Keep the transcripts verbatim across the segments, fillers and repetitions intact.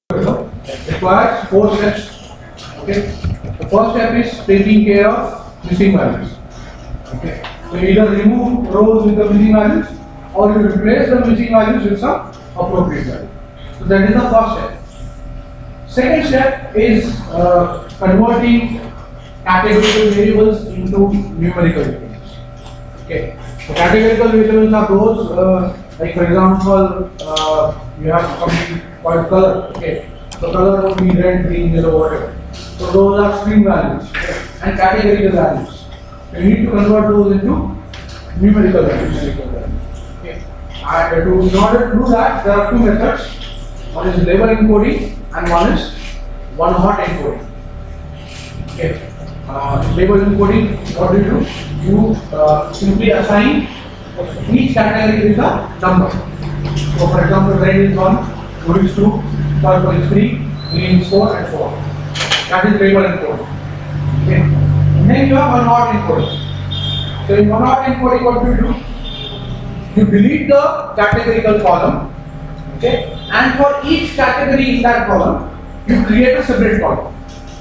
requires four steps. Okay. The first step is taking care of missing values. Okay. So either remove rows with the missing values or you replace the missing values with some appropriate value. So that is the first step. Second step is uh, converting categorical variables into numerical variables. Okay. So categorical variables are those, uh, like for example, uh, you have something called color. Okay. So color would be red, green, yellow, whatever. So those are string values, okay, and categorical values. So you need to convert those into numerical values. Okay. And to, in order to do that, there are two methods. One is label encoding and one is one hot encoding. Okay. Uh, label encoding, what do you do? You uh, simply assign each category with a number. So for example, red is one, blue is two, purple is three, green is four, and so on. That is label encoding. Okay. And then you have one hot encoding. So in one hot encoding, what do you do? You delete the categorical column. Okay. And for each category in that column, you create a separate column.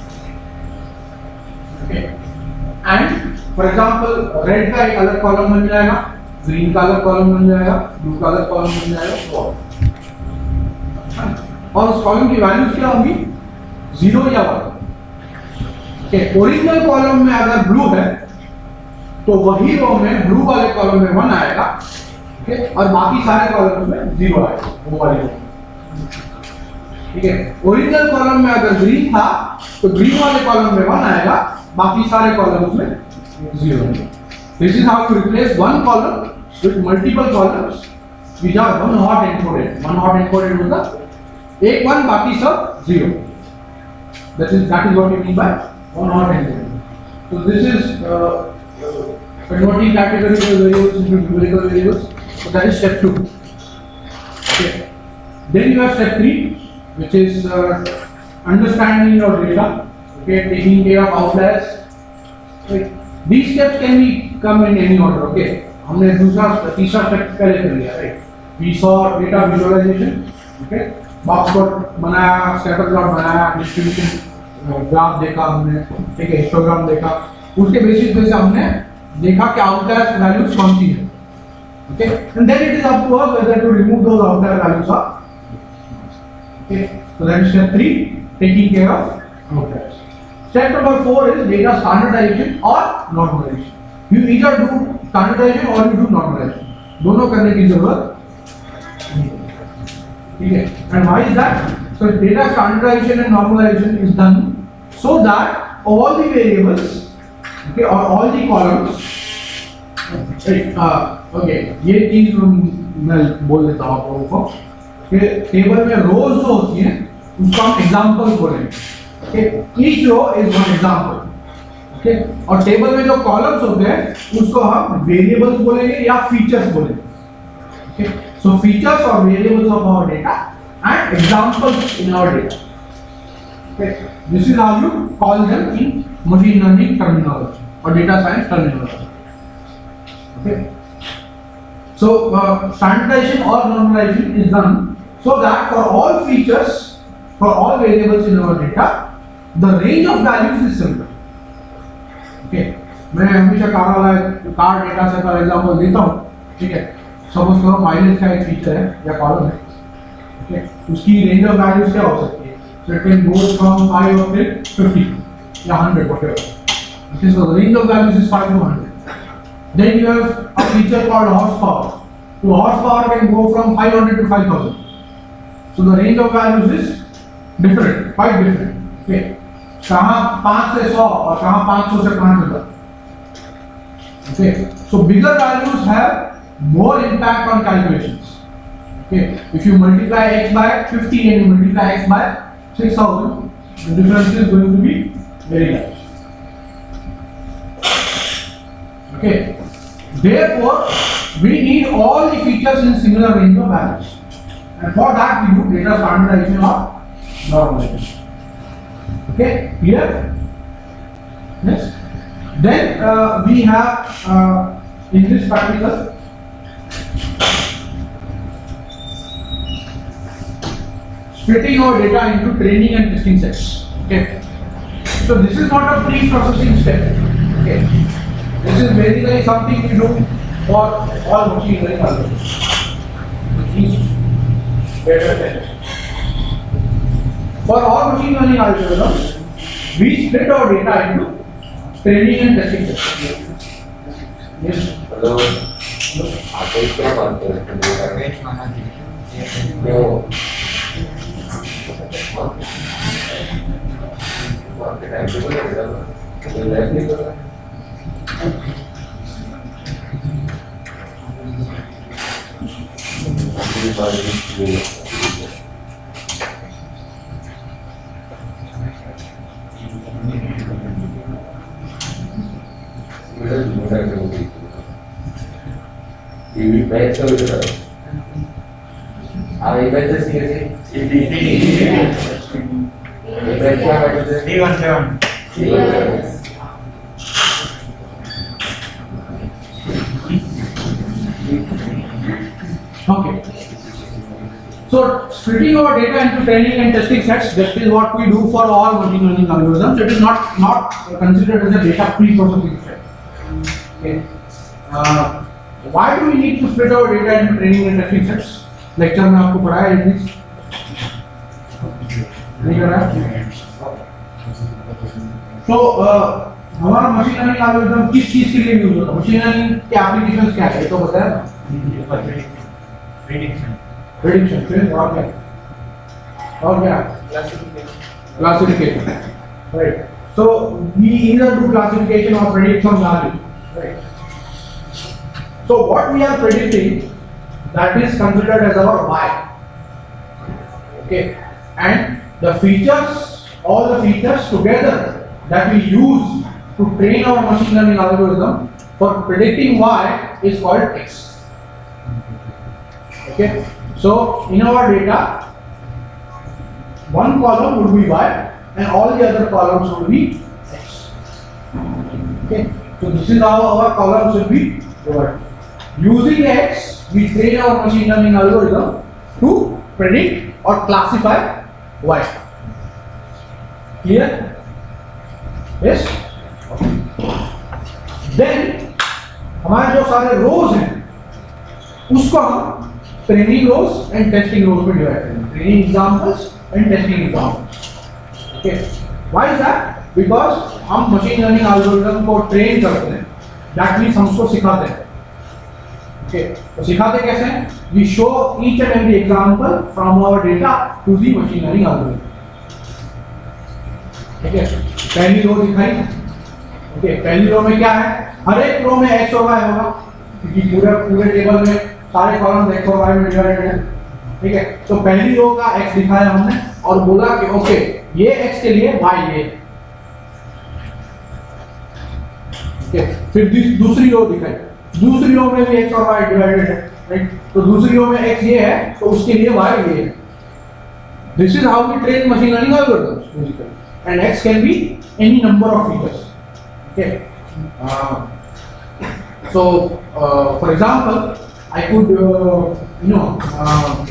Okay. And for example, red का एक अलग column बन जाएगा, green का अलग column बन जाएगा, blue का अलग column बन जाएगा, so on. और उस column की values क्या होंगी? Zero या one. Okay. Original column में अगर blue है, तो वही row में blue वाले column में one आएगा, okay? और बाकी सारे columns में zero आएगा, वो वाले row. ठीक है, ओरिजिनल कॉलम में अगर ग्रीन था तो ग्रीन वाले कॉलम में वन आएगा, बाकी सारे कॉलम्स में जीरो आएगा. This is how you replace one column with multiple columns which are one hot encoded. One hot encoded मतलब एक वन बाकी सब zero. That is that is what you mean by one hot encoded. So this is converting categorical variables into numerical variables. So that is step two. Okay. Then you have step three, which is uh, understanding your data, okay, taking care of outliers. Right. These steps can be come in any order. Okay, हमने दूसरा तीसरा step पहले कर लिया, right? We saw data visualization, okay, box plot बनाया, scatter plot बनाया, distribution graph देखा हमने, ठीक है, histogram देखा, उसके basis पे से हमने देखा कि outliers values कौन सी है, okay, and then it is up to us whether to remove those outlier values or. Okay. So that is step three, taking care of outliers. Step number four is data standardization or normalization. You either do standardization or you do normalization. दोनों करने की जरूरत नहीं है. ठीक है. And why is that? So data standardization and normalization is done so that all the variables, okay, or all the columns, uh, okay, ये चीज मैं बोल देता हूँ आप लोगों को कि टेबल में रोज जो होती हैं उसको हम एग्जांपल बोलेंगे. Okay, each row is one example. Okay, और टेबल में जो कॉलम्स होते हैं उसको हम वेरिएबल्स बोलेंगे या फीचर्स बोलेंगे. ओके, सो फीचर्स और variables of our data and examples in our data. Okay, this is how you call them in machine learning terminology और data science terminology. Okay, so uh, standardization or normalization is done so that for all features, for all variables in our data, the range of values is similar. Okay, मैं हमेशा car वाला car data से for example देता हूँ. ठीक है, suppose करो mileage का एक फीचर है या कॉलम है. okay, उसकी रेंज ऑफ वैल्यूज क्या हो सकती है? So it can go from five up to fifty या one hundred whatever. Okay, so the range of values is five to one hundred. Then you have a feature called horsepower. So horsepower can go from five hundred to five thousand. So the range of values is different, quite different. Okay. कहाँ पाँच से सौ और कहाँ पाँच सौ से पाँच हजार. Okay. So bigger values have more impact on calculations. Okay. If you multiply x by fifty and you multiply x by six thousand, the difference is going to be very large. Okay. Therefore, we need all the features in similar range of values, and for that we do data standardization or normalization. Okay, clear? Yes. Then uh, we have uh, in this practical splitting our data into training and testing sets. Okay. So this is not a pre-processing step. Okay. This is basically something we do for all machine learning algorithms. Which is better than for all machine learning algorithms, we split our data into training and testing sets. Yes. Hello. आप इस क्या बात कर रहे हैं? जो आपके time table है तो लैब नहीं कर रहा है। ये बात है। मेरा मेरा क्या होगी? ये बैच का भी है। आप एक बैच से सीखे थे? ये बैच क्या बैच है? D one seven. Okay. So splitting our data into training and testing sets, that is what we do for all machine learning algorithms. It is not not considered as a data pre-processing step. Okay. Uh, why do we need to split our data into training and testing sets? Lecture में आपको पढ़ाया है this? नहीं पढ़ाया? So uh, हमारा machine learning algorithm किस चीज के लिए यूज होता है? मशीन लर्निंग के एप्लीकेशंस क्या है? तो बताया? Prediction. Prediction. फिर और क्या? और क्या? Classification. Right. So we either do classification or predict some value. Right. So what we are predicting, that is considered as our Y. Okay. And the features, all the features together that we use to train our machine learning algorithm for predicting Y is called X. Okay. So in our data, one column would be Y and all the other columns would be X. Okay. So this is how our columns will be divided. Using X, we train our machine learning algorithm to predict or classify Y. Clear? Yes? Okay. Then हमारे जो सारे rows हैं उसको हम training rows and testing rows में divide करेंगे. Training examples and testing examples. Okay. Why is that? Because हम machine learning algorithm को train करते हैं. That means हम उसको सिखाते हैं. Okay. तो सिखाते कैसे हैं? We show each and every example from our data to the machine learning algorithm. ठीक है? पहली रो दिखाई. Okay. पहली रो में क्या है? हर एक रो में x और y होगा. क्योंकि पूरे पूरे टेबल में सारे कॉलम x और y में डिवाइडेड है. ठीक है? तो पहली रो का x दिखाया हमने और बोला कि ओके ये x के लिए y ये. ठीक है? फिर दूसरी रो दिखाई. दूसरी रो में भी x और y डिवाइडेड है. राइट? तो दूसरी रो में x ये है तो उसके लिए y ये है. This is how we train machine learning algorithms basically. And x can be any number of features. Okay. Uh, so, uh, for example, I could, uh, you know, uh,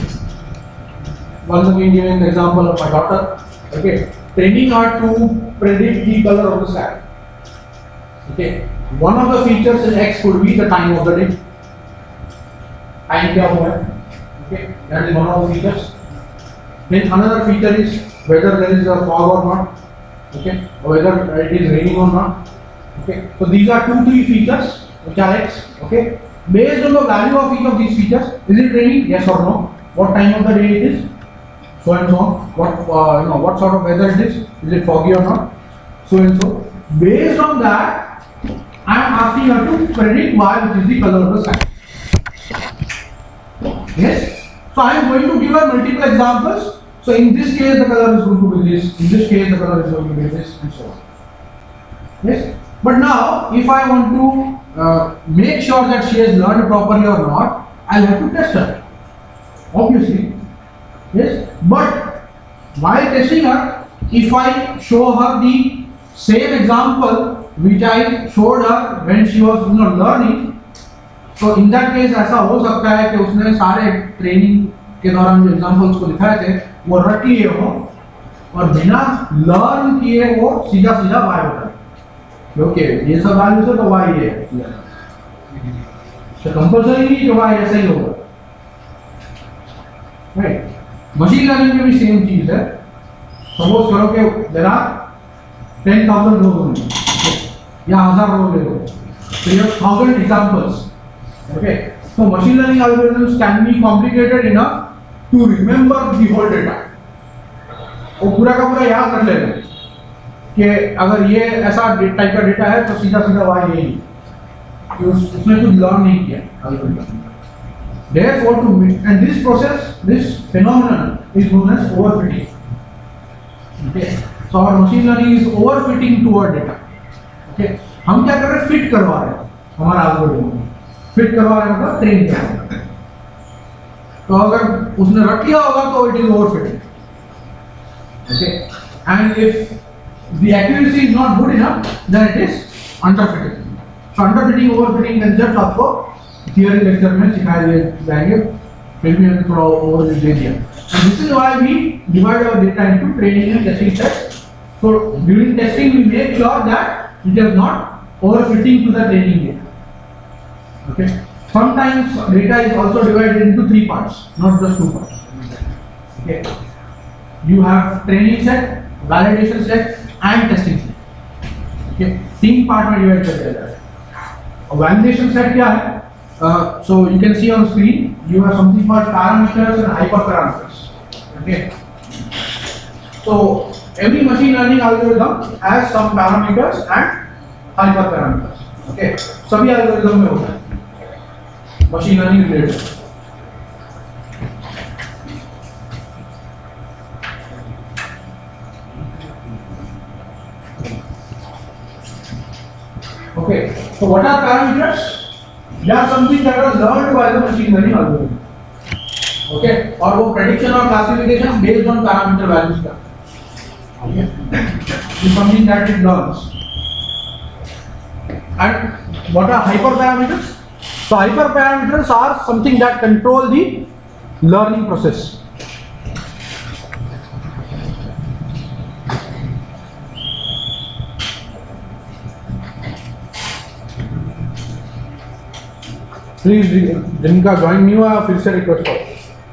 once again giving the example of my daughter. Okay, training her to predict the color of the sky. Okay, one of the features in X could be the time of the day. Time क्या हुआ है? Okay, that is one of the features. Then another feature is whether there is a fog or not. Okay, or whether it is raining or not. Okay, so these are two, three features which are X. Okay, based on the value of each of these features, is it raining? Yes or no? What time of the day it is? So and so. What uh, you know? What sort of weather it is? Is it foggy or not? So and so. Based on that, I am asking her to predict Y, which is the color of the sky. Yes. So I am going to give her multiple examples. So in this case, the color is going to be this. In this case, the color is going to be this, and so on. Yes. But now, if I want to uh, make sure that she has learned properly or not, I'll have to test her. Obviously. Yes. But while testing her, if I show her the same example which I showed her when she was you know learning, so in that case ऐसा हो सकता है कि उसने सारे training के दौरान जो एग्जांपल्स को दिखाए थे वो रट लिए हो और बिना लर्न किए वो सीधा सीधा वाई होता है। ओके, ये सब वैल्यू से तो वाई है, तो कंपल्सरी नहीं कि वाई ऐसा ही होगा, राइट। मशीन लर्निंग में भी सेम चीज है। सपोज करो कि there are ten thousand rows होंगे या हजार रोज ले लो, तो you have thousand examples. Okay, so machine learning algorithms can be complicated enough to remember the whole data. वो पूरा का पूरा याद रख लेना कि अगर ये ऐसा टाइप का डेटा है तो सीधा सीधा वाई यही, उसने कुछ लर्न नहीं किया algorithm. Therefore, to and this process, this phenomenon is known as overfitting. Okay, so our machine learning is overfitting to our data. Okay, हम क्या कर रहे हैं, फिट करवा रहे हैं हमारा एल्गोरिथम, फिट करवा रहे हैं मतलब ट्रेन कर रहे हैं। तो अगर उसने रट लिया होगा तो it is overfitting. Okay, and if the accuracy is not good enough then it is underfitting. So underfitting overfitting concept आपको थियरी लेक्चर में सिखाए जाएंगे, फिर भी हमने थोड़ा ओवरव्यू दे दिया। And this is why we divide our data into training and testing sets. So during testing we make sure that it is not overfitting to the training data. Okay, sometimes data is also divided into three parts, not just two parts. Okay, you have training set, validation set and testing set. Okay, तीन part में divide कर दिया जाता है। validation set क्या है? uh, so you can see on screen you have something called parameters and hyperparameters. Okay, so every machine learning algorithm has some parameters and hyperparameters. Okay, सभी algorithm में होता है machine learning related. Okay, so what are parameters? They are something that are learned by the machine learning algorithm. Okay, और वो prediction और classification based on parameter values का। Okay, is something that it learns. And what are hyperparameters? So hyperparameters are something that control the learning process. Please, जिनका join नहीं हुआ फिर से request करो।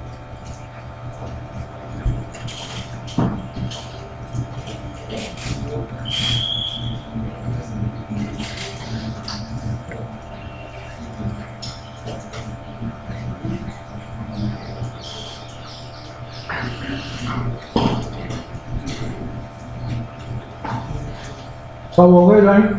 सब हो गए join?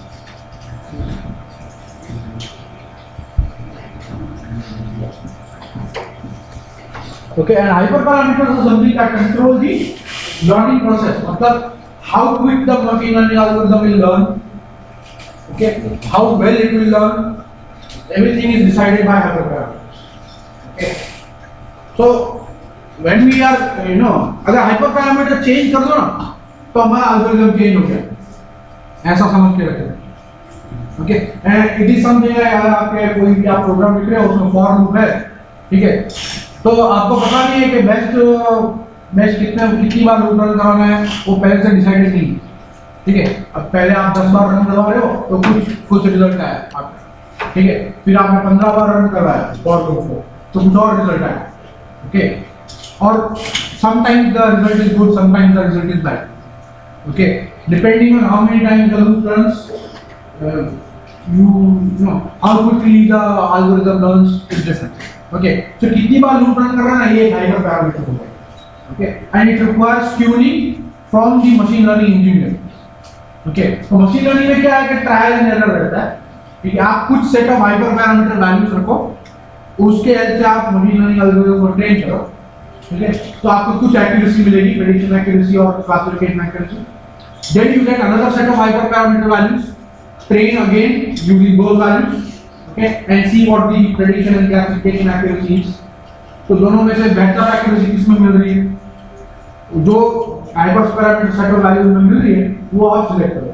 Okay, and hyperparameters are something that control the learning process. मतलब how quick the machine learning algorithm will learn, okay, how well it will learn, everything is decided by hyperparameters. Okay, so when we are, you know, अगर hyperparameter change कर दो ना तो हमारा algorithm change हो गया, ऐसा समझ के रखें। Okay, and it is something अगर आपके कोई भी आप प्रोग्राम लिख रहे हो उसमें फॉर लूप है, ठीक है, तो आपको पता नहीं है कि बेस्ट बेस्ट कितने कितनी बार लूप रन कराना है, वो पहले से डिसाइडेड नहीं, ठीक है। अब पहले आप दस बार रन करवा रहे हो तो कुछ कुछ रिजल्ट आया आपका, ठीक है, फिर आपने पंद्रह बार रन करवाया फॉर लूप को तो कुछ और रिजल्ट आया, ओके, और sometimes the result is good, sometimes the result is bad, okay, depending on how many times the loop runs, uh, you, you know how quickly the algorithm learns is different. Okay, so कितनी बार loop run कर रहा है ये एक hyper parameter होगा, okay, and it requires tuning from the machine learning engineer. Okay, तो machine learning में क्या है कि trial and error रहता है, ठीक है, आप कुछ set of hyper parameter values रखो, उसके हेल्प से आप machine learning algorithm को train करो, ठीक है, तो आपको कुछ एक्यूरेसी मिलेगी, प्रेडिक्शन एक्यूरेसी और classification accuracy. Then you get another set of hyperparameter values, train again using those values, okay, and see what the prediction and classification accuracy is. तो दोनों में से बेहतर एक्यूरेसी किसमें मिल रही है, जो hyperparameter set of values में मिल रही है वो आप सिलेक्ट करो,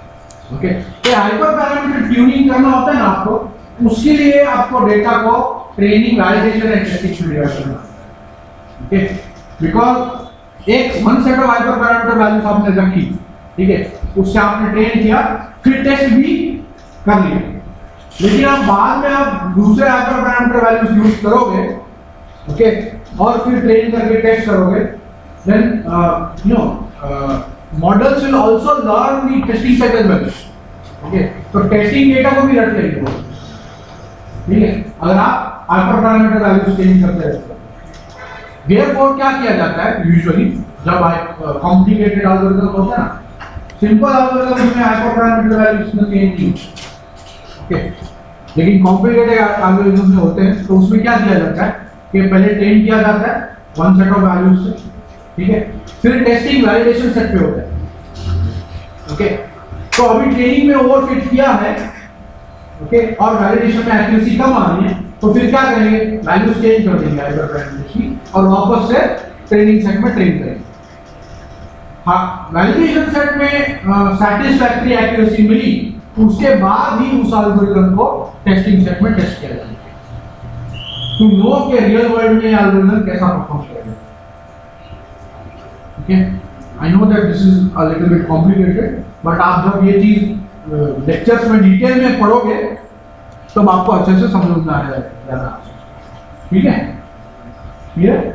ओके। तो hyperparameter ट्यूनिंग करना होता है ना आपको, उसके लिए आपको डेटा को ट्रेनिंग वैलिडेशन एंड टेस्टिंग में डिवाइड करना, ओके, बिकॉज एक one set of hyperparameter values आपने रखी, ठीक है, उससे आपने ट्रेन किया, फिर टेस्ट भी कर लिया, लेकिन आप बाद में आप दूसरे हाइपर पैरामीटर वैल्यूज यूज करोगे, ओके, और फिर ट्रेन करके टेस्ट करोगे, then you know models will also learn the testing set as well, okay, तो टेस्टिंग डेटा को भी रट लेंगे, ठीक है, अगर आप हाइपर पैरामीटर वैल्यूज चेंज करते रहते हो। देयरफॉर क्या किया जाता है यूजुअली जब कॉम्प्लिकेटेड एल्गोरिथम होता है ना, सिंपल एल्गोरिथम में हाइपर पैरामीटर वैल्यूज में चेंज नहीं, ओके, लेकिन कॉम्प्लिकेटेड एल्गोरिथम में होते हैं तो उसमें क्या किया जाता है कि पहले ट्रेन किया जाता है वन सेट ऑफ वैल्यूज से, ठीक है, फिर टेस्टिंग वैलिडेशन सेट पे होता है, ओके, तो अभी ट्रेनिंग में ओवरफिट किया है, ओके, और वैलिडेशन में एक्यूरेसी कम आ रही है, तो फिर क्या करेंगे, वैल्यूज चेंज कर देंगे हाइपर पैरामीटर्स की और वापस से ट्रेनिंग सेट में ट्रेन करेंगे। हाँ, वैलिडेशन सेट में सैटिस्फैक्टरी एक्यूरेसी मिली, उसके बाद ही उस एल्गोरिथम को टेस्टिंग सेट में टेस्ट किया जाएगा टू नो कि रियल वर्ल्ड में एल्गोरिथम कैसा परफॉर्म करेगा, okay. I know that this is a little bit complicated, but आप जब ये चीज लेक्चर्स में डिटेल में पढ़ोगे तब आपको अच्छे से समझ में आ जाएगा, ठीक है, clear?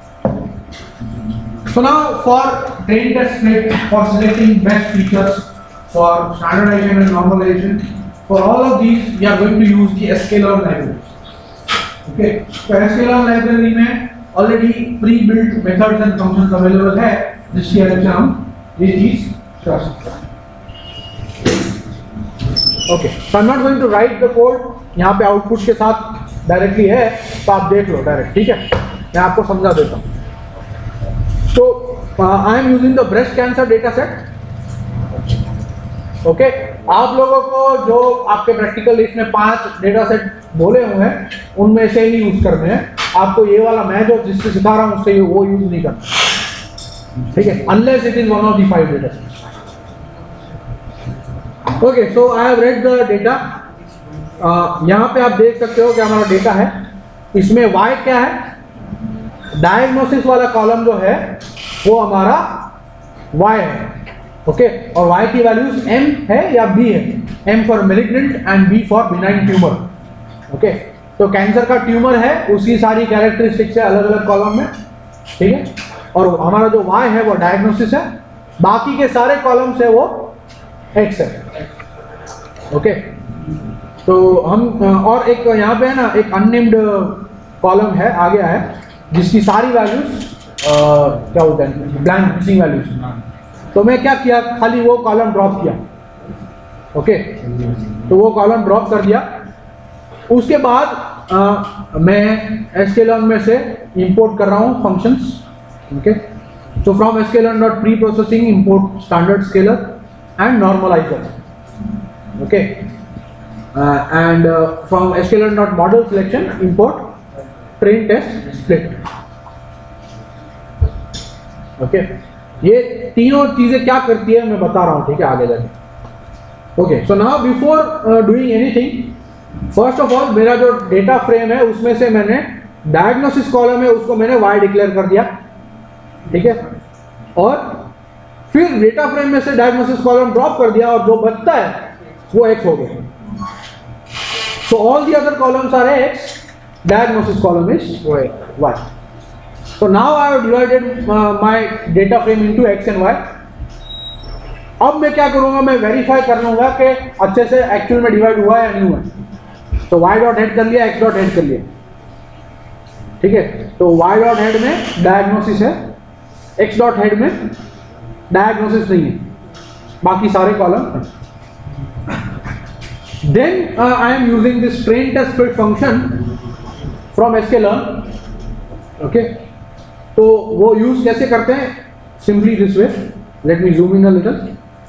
So now for train test split, for selecting best features, for standardization and normalization, for all of these we are going to use the sklearn library, okay, so sklearn library में already pre-built methods and functions available है जिसकी help से हम ये चीज कर सकते हैं, okay. so I'm not going to write the code, यहाँ पे आउटपुट के साथ डायरेक्टली है तो आप देख लो डायरेक्ट, ठीक है, मैं आपको समझा देता हूँ। तो I am using the breast cancer data set, okay, आप लोगों को जो आपके प्रैक्टिकल लिस्ट में पांच डेटा सेट बोले हुए हैं उनमें से ही यूज करने हैं, आपको ये वाला मैं जो जिससे सिखा रहा हूँ उससे वो यूज नहीं करना, ठीक है, unless it is one of the five data set, okay. So I have read the data, यहाँ पे आप देख सकते हो कि हमारा डेटा है, इसमें y क्या है, डायग्नोसिस वाला कॉलम जो है वो हमारा y है, ओके, और y की वैल्यूज m है या b है, m for malignant and b for benign tumour, okay, तो कैंसर का ट्यूमर है उसकी सारी कैरेक्टरिस्टिक्स है अलग अलग कॉलम में, ठीक है, और हमारा जो y है वो डायग्नोसिस है, बाकी के सारे कॉलम्स है वो x है, ओके। तो हम और एक यहाँ पे है ना एक अननेम्ड कॉलम है आ गया है जिसकी सारी वैल्यूज क्या होता है ब्लैंक मिसिंग वैल्यूज, तो मैं क्या किया खाली वो कॉलम ड्रॉप किया, ओके, तो वो कॉलम ड्रॉप कर दिया, उसके बाद आ, मैं sklearn में से इंपोर्ट कर रहा हूँ functions, okay, so from sklearn dot pre processing import standard scaler and normalizer, okay, uh, and uh, from sklearn dot model selection import train test split, okay, ये तीनों चीजें क्या करती है मैं बता रहा हूँ, ठीक है, आगे जाके, okay. So now before doing anything, first of all मेरा जो डेटा फ्रेम है उसमें से मैंने डायग्नोसिस कॉलम है उसको मैंने y डिक्लेयर कर दिया, ठीक है, और फिर डेटा फ्रेम में से डायग्नोसिस कॉलम ड्रॉप कर दिया और जो बचता है वो x हो गया, so all the other columns are x, diagnosis column is y. So now I have divided uh, my data frame into x and y. अब मैं क्या करूंगा, मैं वेरीफाई कर लूंगा कि अच्छे से एक्चुअल में डिवाइड हुआ है या नहीं हुआ, तो y डॉट हेड कर लिया, x डॉट हेड कर लिया, ठीक है, तो y डॉट हेड में डायग्नोसिस है, x डॉट हेड में डायग्नोसिस नहीं है, बाकी सारे column. Then I am using this train test split function from sklearn, okay, तो वो यूज कैसे करते हैं, simply this way, let me zoom in a little,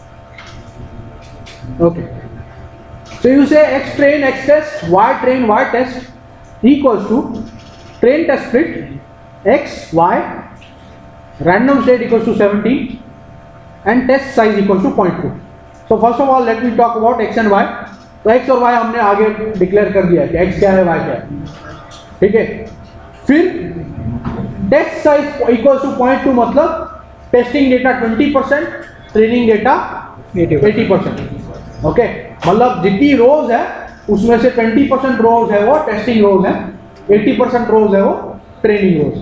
okay, so you say x train x test, y train y test equals to train test split x y random state equals to seventeen and test size equals to zero point two. so first of all let me talk about x and y. तो x और y हमने आगे declare कर दिया कि x क्या है y क्या है, ठीक है। फिर test size equal to point two, मतलब testing data twenty percent, training data eighty percent. Okay, मतलब जितनी रोज है उसमें से ट्वेंटी परसेंट रोज है वो टेस्टिंग रोज है, एटी परसेंट रोज है वो training rows.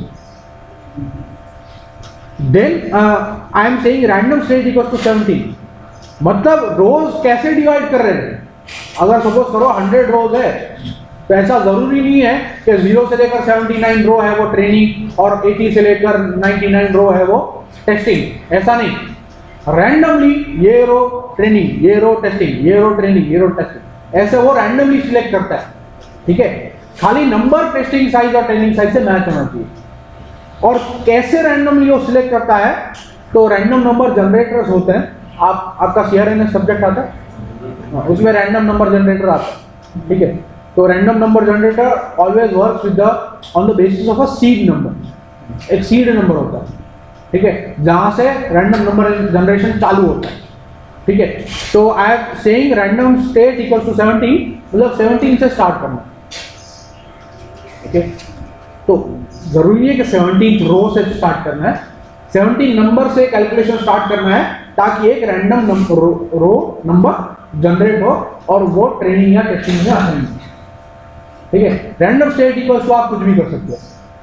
Then I am saying random state equal to seventeen, मतलब रोज कैसे डिवाइड कर रहे हैं। अगर सपोज करो हंड्रेड रोज है तो ऐसा जरूरी नहीं है कि जीरो से लेकर सेवेंटी नाइन रो है वो ट्रेनिंग और एटी से लेकर नाइंटी नाइन रो है वो टेस्टिंग, ऐसा नहीं। रैंडमली ये रो ट्रेनिंग, ये रो टेस्टिंग, ये रो ट्रेनिंग, ये रो टेस्टिंग, ऐसे वो रैंडमली सिलेक्ट करता है। ठीक है, खाली नंबर टेस्टिंग साइज और ट्रेनिंग साइज से मैच होना चाहिए। और कैसे रैंडमली वो सिलेक्ट करता है, तो रैंडम नंबर जनरेटर्स होते हैं। आप आपका सीआरएनएस सब्जेक्ट आता है, उसमें रैंडम नंबर जनरेटर आता है। ठीक है, तो random number generator always works with the on the basis of a seed number, एक सीड नंबर होता है। ठीक है, जहां से रैंडम नंबर जनरेशन चालू होता है। ठीक है, तो I am saying random state equals to seventeen, मतलब सेवनटीन से स्टार्ट करना। ठीक है, तो जरूरी नहीं है कि सेवनटीन रो से स्टार्ट करना है, सेवनटीन नंबर से कैलकुलेशन स्टार्ट करना है ताकि एक random number row, row number generate हो और वो ट्रेनिंग या टेस्टिंग में आसानी हो। ठीक है, रैंडम स्टेट इक्वल्स टू आप कुछ भी कर सकते हो।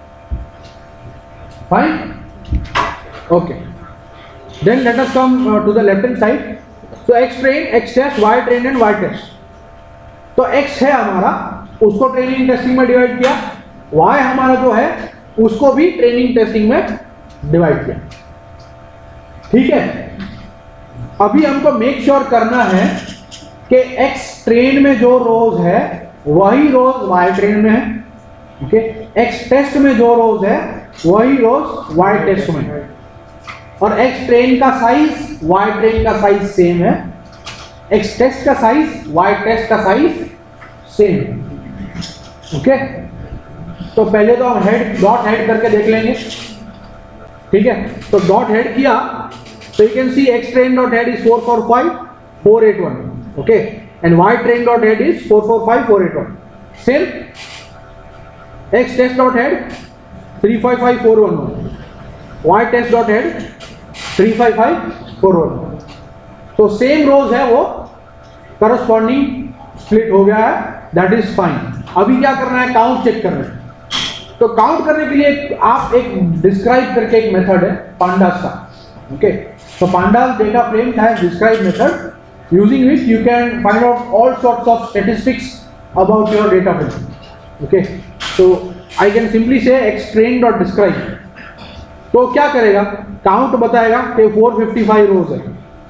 Fine, okay. Then let us come to the left hand side. So X train, X test, Y train and Y test. तो एक्स है हमारा, उसको ट्रेनिंग टेस्टिंग में डिवाइड किया, वाई हमारा जो है उसको भी ट्रेनिंग टेस्टिंग में डिवाइड किया। ठीक है, अभी हमको मेक श्योर करना है कि एक्स ट्रेन में जो रोज है वही रोज वाई ट्रेन में है। ओके, एक्स टेस्ट में जो रोज है वही रोज वाई टेस्ट में है, और एक्स ट्रेन का साइज वाई ट्रेन का साइज सेम है, एक्स टेस्ट का साइज वाई टेस्ट का साइज सेम है। ओके, तो पहले तो हम हेड डॉट हेड करके देख लेंगे। ठीक है, तो डॉट हेड किया तो you can see X train dot head is four four five four eight one, okay, and Y train dot head is four four five four eight one. Same X test dot head three five five four one one, Y test dot head three five five four one one. तो same rows है वो, corresponding split हो गया है, that is fine. अभी क्या करना है, काउंट चेक करना है। तो काउंट करने के लिए आप एक डिस्क्राइब करके एक मेथड है पांडास का। Okay, so pandas data frames has describe method using which you can find out all sorts of statistics about your data frame. Okay, so I can simply say xtrain dot describe. तो क्या करेगा, count बताएगा कि four fifty five rose है।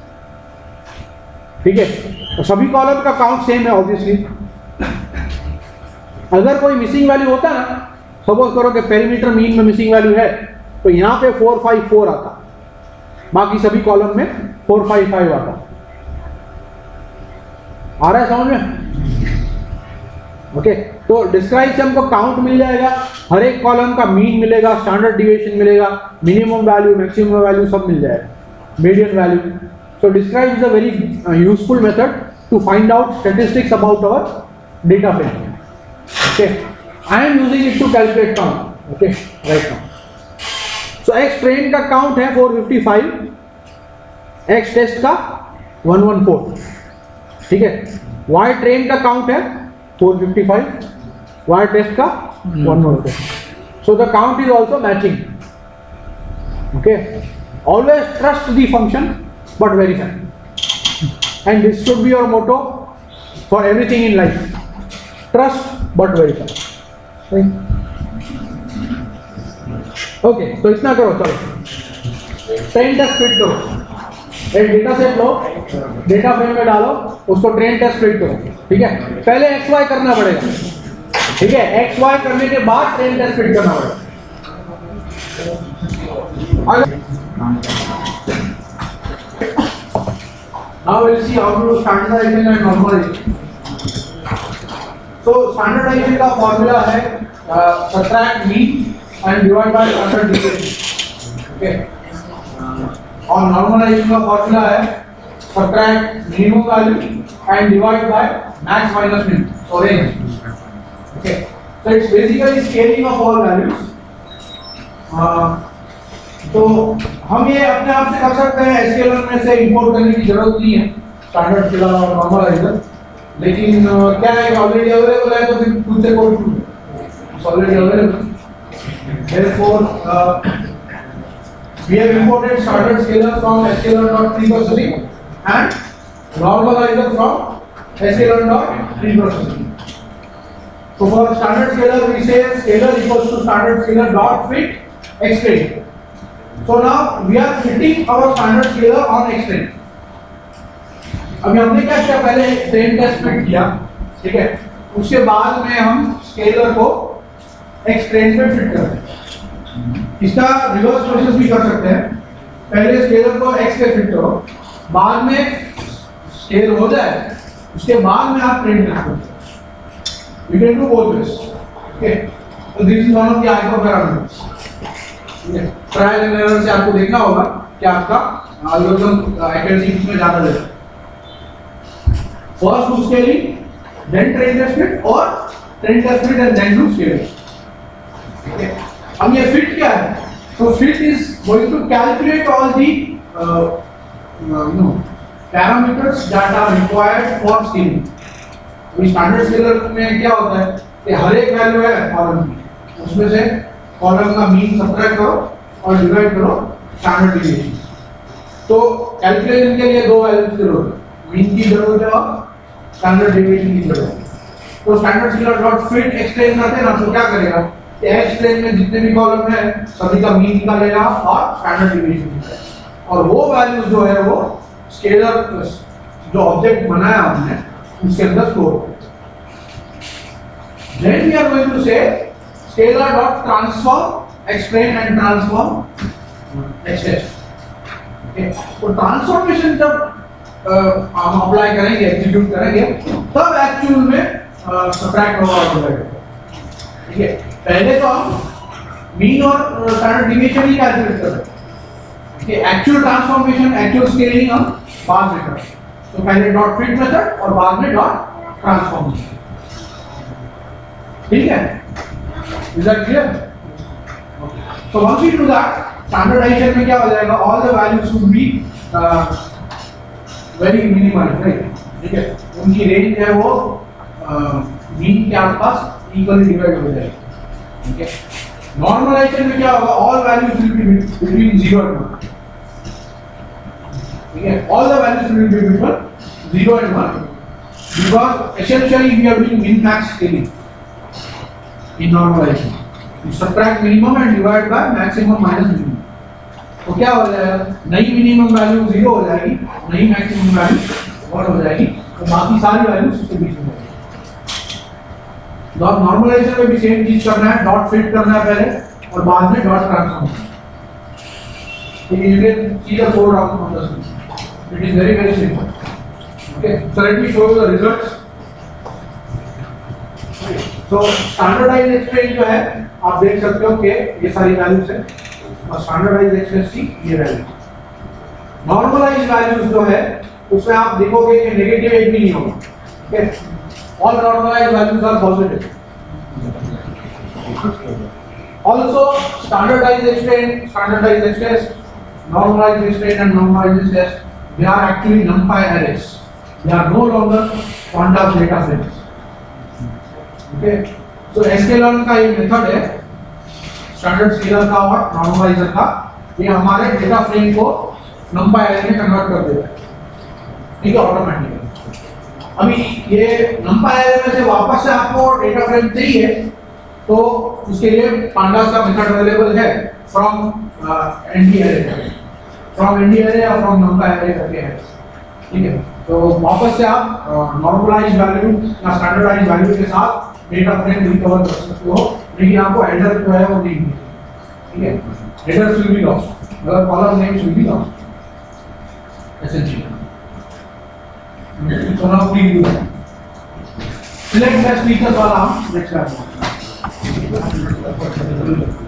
ठीक है, तो सभी कॉलम का काउंट सेम है ऑब्वियसली। अगर कोई मिसिंग वैल्यू होता है ना, सपोज करो कि पेरीमीटर मीन में मिसिंग वैल्यू है, तो यहाँ पे फोर फाइव फोर आता, बाकी सभी कॉलम में फोर फाइव फाइव आता। आ रहा है समझ में? ओके, तो डिस्क्राइब से हमको काउंट मिल जाएगा, हर एक कॉलम का मीन मिलेगा, स्टैंडर्ड डिविएशन मिलेगा, मिनिमम वैल्यू, मैक्सिमम वैल्यू सब मिल जाएगा, median value. So describe is a very useful method to find out statistics about our data frame. Okay, I am using it to calculate count. Okay, right now so X train का count है four fifty five, X test का one one four. ठीक है, Y train का count है four fifty five, Y test का one one four. So the count is also matching. Okay, always trust the function but verify, and this should be your motto for everything in life, trust but verify. Okay, तो इतना करो, चलो train test fit करो, एक data set लो, data frame में डालो, उसको ट्रेन टेस्ट फिट करो। ठीक है, पहले एक्स वाई करना पड़ेगा। ठीक है, एक्स वाई करने के बाद ट्रेन टेस्ट फिट करना पड़ेगा। Now we'll see how to do standardization and normalization. So standardization का फॉर्मूला है subtract mean and divide by standard deviation. Okay. और normalization का फॉर्मूला है subtract minimum value and divide by max minus min, so range. Okay. So it's basically scaling of all values. uh, तो हम ये अपने आप से कर सकते हैं, एसक्यूएल में से इंपोर्ट करने की जरूरत नहीं है स्टैंडर्ड स्केलर और नॉर्मलाइजर, लेकिन uh, क्या है कि ऑलरेडी अवेलेबल है तो फिर खुद से कोड क्यों, it's already available. Therefore uh, we have imported standard scaler from sklearn.preprocessing and normalizer from sklearn.preprocessing. So for standard scaler we say scaler equals to standard scaler dot fit xtrain. So now we are fitting our standard scaler on xtrain. अभी हमने क्या किया, पहले train test fit किया, ठीक है, उसके बाद में हम स्केलर को xtrain पे फिट करते हैं. इसका रिवर्स प्रोसेस भी कर सकते हैं, पहले स्केलर को x पे फिट करो, बाद में स्केल हो जाए उसके बाद में आप ट्रेन करो. You can do both ways. Okay. So this is one of the hyperparameters. Okay. Trial and error से आपको देखना होगा कि आपका algorithm accuracy कितने ज़्यादा देगा. First do scaling, then train test fit, or train test fit and then do scaling. Okay. अब ये fit क्या है? So fit is going to calculate all the uh, uh, you know parameters that are required for scaling. अभी standard scaler में क्या होता है कि हर एक वैल्यू है कॉलम की, उसमें से कॉलम का मीन सब्ट्रैक्ट करो और डिवाइड करो स्टैंडर्ड डिविएशन. तो कैलकुलेशन के लिए दो वैल्यूज की जरूरत है, मीन की जरूरत है और स्टैंडर्ड डिविएशन की जरूरत है. तो standard scaler dot fit extend करते हैं ना, तो क्या करेगा, एक्सटेंड में जितने भी कॉलम है सभी का मीन निकालेगा और स्टैंडर्ड डिविएशन निकालेगा, और वो वैल्यूज जो है वो स्केलर जो ऑब्जेक्ट बनाया हमने उसके अंदर store. Then we are going to say scalar dot transform xtrain and transform xtest. Okay. तो ट्रांसफॉर्मेशन जब हम अप्लाई करेंगे, एग्जीक्यूट करेंगे, तब एक्चुअल में सब्ट्रैक्ट होगा और डिवाइड. ठीक है, पहले तो हम मीन और स्टैंडर्ड डिविएशन ही कैलकुलेट कर रहे हैं. एक्चुअल ट्रांसफॉर्मेशन, एक्चुअल स्केलिंग हम बाद में करेंगे. तो पहले डॉट फिट मेथड और बाद में डॉट ट्रांसफॉर्मेशन. ठीक है, is that clear? So once we do that, standardization में क्या हो जाएगा, all the values should be very minimal, right? ठीक है, उनकी रेंज है वो मीन के आसपास इक्वली डिवाइड हो जाएगी. ठीक है, नॉर्मलाइजेशन में क्या होगा, all values will be between zero and one. Okay, all the values will be between zero and one, because essentially we are doing min max scaling in normalization. You subtract minimum and divide by maximum minus minimum. तो क्या हो जाएगा, नई minimum value zero हो जाएगी, नई maximum value one हो जाएगी, तो बाकी सारी वैल्यूज उसके बीच में होंगी. डॉट नॉर्मलाइजेशन में भी सेम चीज करना है, डॉट फिट करना है पहले और बाद में dot transform. You can see the code on the screen. It is very very simple. Okay, so let me show you the results. So standardized xtrain जो है आप देख सकते हो कि ये सारी वैल्यूज है, और standardized xtrain की ये वैल्यू. नॉर्मलाइज्ड वैल्यूज जो है उसमें आप देखोगे कि नेगेटिव एक भी नहीं होगा. Okay, all normalized values are positive. Also standardized xtrain, standardized xtest, normalized xtrain and normalized xtest, they are actually numpy arrays. They are no longer quantized data frames. Okay, so sklearn का ये method है, standard scalar का और normaliser का, ये हमारे data frame को numpy array में कन्वर्ट कर देता है. ठीक है, ऑटोमेटिकली. अभी ये numpy array में से वापस से आपको डेटा फ्रेम चाहिए तो उसके लिए pandas का मेथड अवेलेबल है, from nd array, from nd array या फ्रॉम numpy array करके है. ठीक है, तो वापस से आप नॉर्मलाइज्ड वैल्यू या स्टैंडर्डाइज्ड वैल्यू के साथ डेटा फ्रेम रिकवर कर सकते हो, लेकिन आपको हेडर जो है वो नहीं मिलेगा. ठीक है, हेडर विल बी लॉस्ट, अगर column names will be lost essentially. So now please do that. Select best features वाला हम next class में.